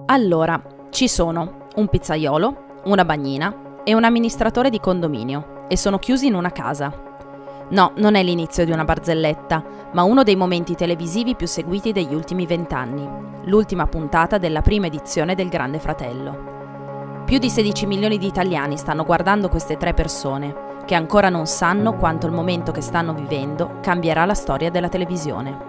Allora, ci sono un pizzaiolo, una bagnina e un amministratore di condominio e sono chiusi in una casa. No, non è l'inizio di una barzelletta, ma uno dei momenti televisivi più seguiti degli ultimi 20 anni, l'ultima puntata della prima edizione del Grande Fratello. Più di 16 milioni di italiani stanno guardando queste tre persone, che ancora non sanno quanto il momento che stanno vivendo cambierà la storia della televisione.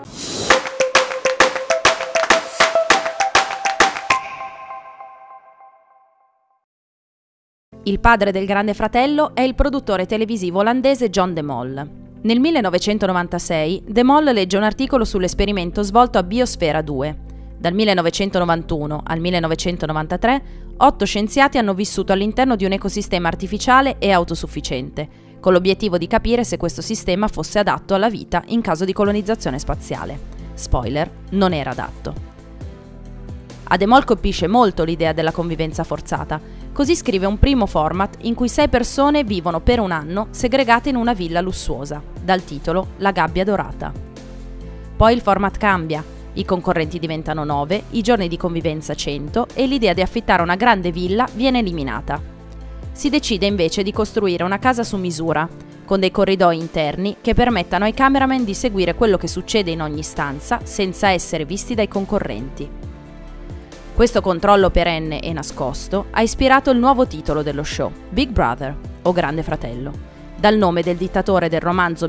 Il padre del Grande Fratello è il produttore televisivo olandese John de Mol. Nel 1996 de Mol legge un articolo sull'esperimento svolto a Biosfera 2. Dal 1991 al 1993, 8 scienziati hanno vissuto all'interno di un ecosistema artificiale e autosufficiente, con l'obiettivo di capire se questo sistema fosse adatto alla vita in caso di colonizzazione spaziale. Spoiler, non era adatto. A de Mol colpisce molto l'idea della convivenza forzata, così scrive un primo format in cui 6 persone vivono per un anno segregate in una villa lussuosa, dal titolo La gabbia dorata. Poi il format cambia, i concorrenti diventano 9, i giorni di convivenza 100 e l'idea di affittare una grande villa viene eliminata. Si decide invece di costruire una casa su misura, con dei corridoi interni che permettano ai cameraman di seguire quello che succede in ogni stanza senza essere visti dai concorrenti. Questo controllo perenne e nascosto ha ispirato il nuovo titolo dello show, Big Brother, o Grande Fratello, dal nome del dittatore del romanzo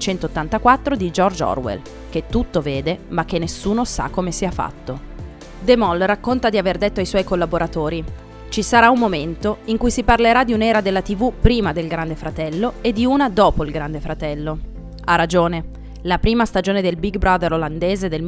1984 di George Orwell, che tutto vede ma che nessuno sa come sia fatto. De Mol racconta di aver detto ai suoi collaboratori: ci sarà un momento in cui si parlerà di un'era della TV prima del Grande Fratello e di una dopo il Grande Fratello. Ha ragione. La prima stagione del Big Brother olandese del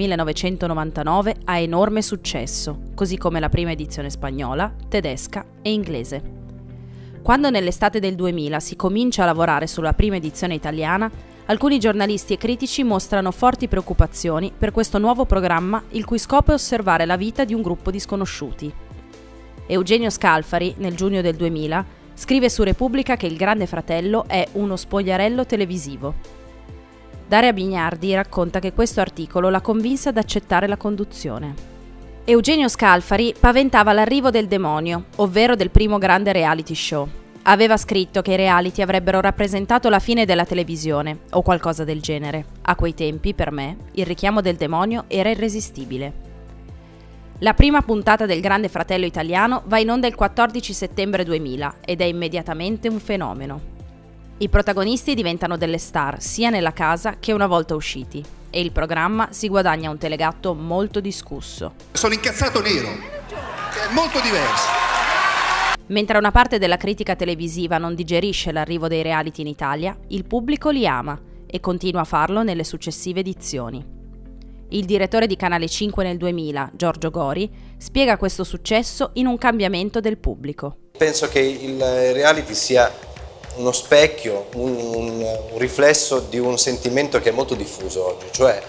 1999 ha enorme successo, così come la prima edizione spagnola, tedesca e inglese. Quando nell'estate del 2000 si comincia a lavorare sulla prima edizione italiana, alcuni giornalisti e critici mostrano forti preoccupazioni per questo nuovo programma il cui scopo è osservare la vita di un gruppo di sconosciuti. Eugenio Scalfari, nel giugno del 2000, scrive su Repubblica che il Grande Fratello è uno spogliarello televisivo. Daria Bignardi racconta che questo articolo la convinse ad accettare la conduzione. Eugenio Scalfari paventava l'arrivo del demonio, ovvero del primo grande reality show. Aveva scritto che i reality avrebbero rappresentato la fine della televisione, o qualcosa del genere. A quei tempi, per me, il richiamo del demonio era irresistibile. La prima puntata del Grande Fratello italiano va in onda il 14 settembre 2000 ed è immediatamente un fenomeno. I protagonisti diventano delle star sia nella casa che una volta usciti e il programma si guadagna un telegatto molto discusso. Sono incazzato nero, è molto diverso. Mentre una parte della critica televisiva non digerisce l'arrivo dei reality in Italia, il pubblico li ama e continua a farlo nelle successive edizioni. Il direttore di Canale 5 nel 2000, Giorgio Gori, spiega questo successo in un cambiamento del pubblico. Penso che il reality sia uno specchio, un riflesso di un sentimento che è molto diffuso oggi, cioè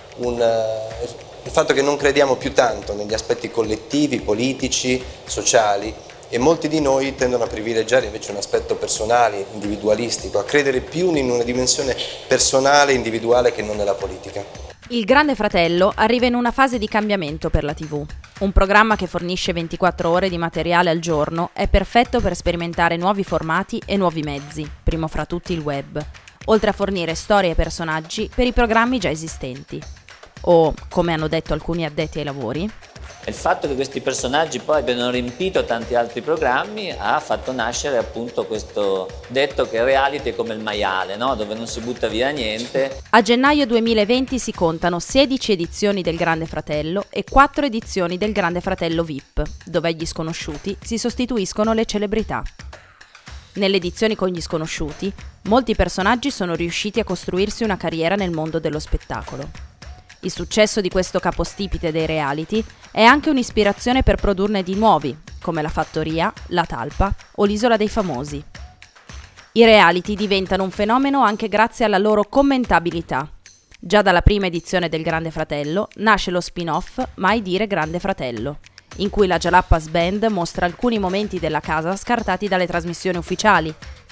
il fatto che non crediamo più tanto negli aspetti collettivi, politici, sociali e molti di noi tendono a privilegiare invece un aspetto personale, individualistico, a credere più in una dimensione personale, individuale che non nella politica. Il Grande Fratello arriva in una fase di cambiamento per la TV. Un programma che fornisce 24 ore di materiale al giorno è perfetto per sperimentare nuovi formati e nuovi mezzi, primo fra tutti il web, oltre a fornire storie e personaggi per i programmi già esistenti. O, come hanno detto alcuni addetti ai lavori, il fatto che questi personaggi poi abbiano riempito tanti altri programmi ha fatto nascere appunto questo detto che reality è come il maiale, no? Dove non si butta via niente. A gennaio 2020 si contano 16 edizioni del Grande Fratello e 4 edizioni del Grande Fratello VIP, dove agli sconosciuti si sostituiscono le celebrità. Nelle edizioni con gli sconosciuti, molti personaggi sono riusciti a costruirsi una carriera nel mondo dello spettacolo. Il successo di questo capostipite dei reality è anche un'ispirazione per produrne di nuovi, come La Fattoria, La Talpa o L'Isola dei Famosi. I reality diventano un fenomeno anche grazie alla loro commentabilità. Già dalla prima edizione del Grande Fratello nasce lo spin-off Mai dire Grande Fratello, in cui la Jalapas Band mostra alcuni momenti della casa scartati dalle trasmissioni ufficiali,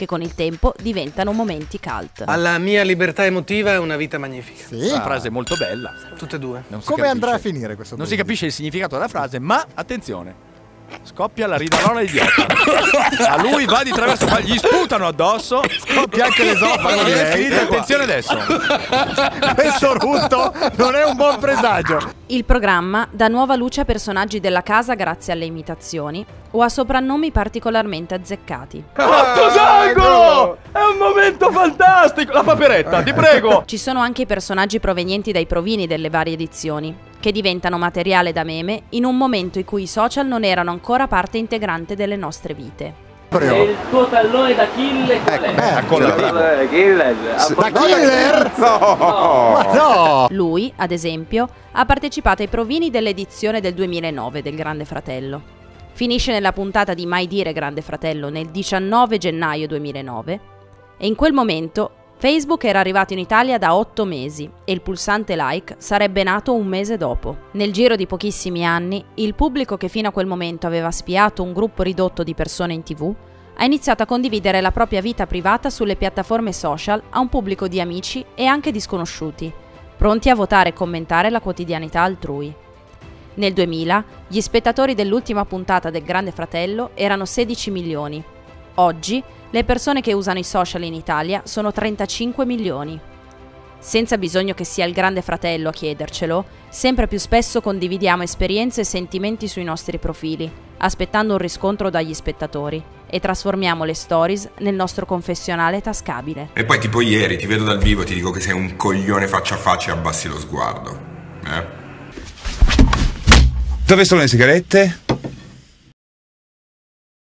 che con il tempo diventano momenti cult. Alla mia libertà emotiva è una vita magnifica. Sì. Una frase molto bella. Tutte e due. Come andrà a finire questo? Non si capisce il significato della frase, ma attenzione. Scoppia la ridarona idiota. A lui va di traverso, ma gli sputano addosso. Scoppia anche l'esofago, direi. Attenzione adesso. Questo rutto non è un buon presagio. Il programma dà nuova luce a personaggi della casa grazie alle imitazioni o a soprannomi particolarmente azzeccati. Sango! È un momento fantastico! La paperetta, ti prego! Ci sono anche i personaggi provenienti dai provini delle varie edizioni, che diventano materiale da meme in un momento in cui i social non erano ancora parte integrante delle nostre vite. E il tuo tallone da kill qual è? Da Killer? killer? No! No! Lui, ad esempio, ha partecipato ai provini dell'edizione del 2009 del Grande Fratello. Finisce nella puntata di Mai dire Grande Fratello nel 19 gennaio 2009 e in quel momento Facebook era arrivato in Italia da 8 mesi e il pulsante like sarebbe nato un mese dopo. Nel giro di pochissimi anni, il pubblico che fino a quel momento aveva spiato un gruppo ridotto di persone in TV ha iniziato a condividere la propria vita privata sulle piattaforme social a un pubblico di amici e anche di sconosciuti, pronti a votare e commentare la quotidianità altrui. Nel 2000, gli spettatori dell'ultima puntata del Grande Fratello erano 16 milioni. Oggi, le persone che usano i social in Italia sono 35 milioni. Senza bisogno che sia il Grande Fratello a chiedercelo, sempre più spesso condividiamo esperienze e sentimenti sui nostri profili, aspettando un riscontro dagli spettatori, e trasformiamo le stories nel nostro confessionale tascabile. E poi tipo ieri ti vedo dal vivo e ti dico che sei un coglione faccia a faccia e abbassi lo sguardo. Dove sono le sigarette?